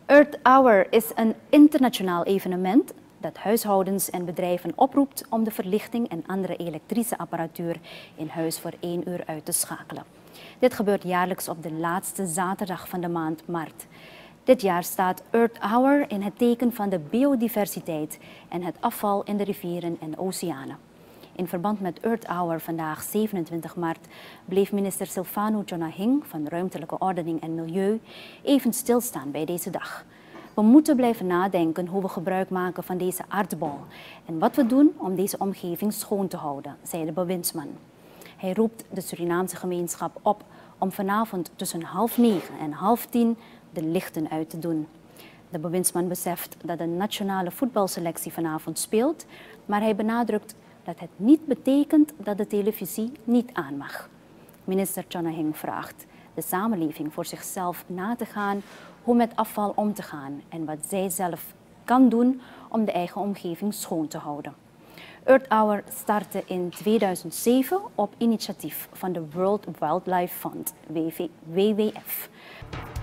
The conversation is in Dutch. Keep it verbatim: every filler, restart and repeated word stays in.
Earth Hour is een internationaal evenement dat huishoudens en bedrijven oproept om de verlichting en andere elektrische apparatuur in huis voor één uur uit te schakelen. Dit gebeurt jaarlijks op de laatste zaterdag van de maand maart. Dit jaar staat Earth Hour in het teken van de biodiversiteit en het afval in de rivieren en oceanen. In verband met Earth Hour vandaag zevenentwintig maart bleef minister Silvano Jonahing van Ruimtelijke Ordening en Milieu even stilstaan bij deze dag. We moeten blijven nadenken hoe we gebruik maken van deze aardbol en wat we doen om deze omgeving schoon te houden, zei de bewindsman. Hij roept de Surinaamse gemeenschap op om vanavond tussen half negen en half tien de lichten uit te doen. De bewindsman beseft dat de nationale voetbalselectie vanavond speelt, maar hij benadrukt dat het niet betekent dat de televisie niet aan mag. Minister Jonahing vraagt de samenleving voor zichzelf na te gaan hoe met afval om te gaan en wat zij zelf kan doen om de eigen omgeving schoon te houden. Earth Hour startte in tweeduizend zeven op initiatief van de World Wildlife Fund, W W F.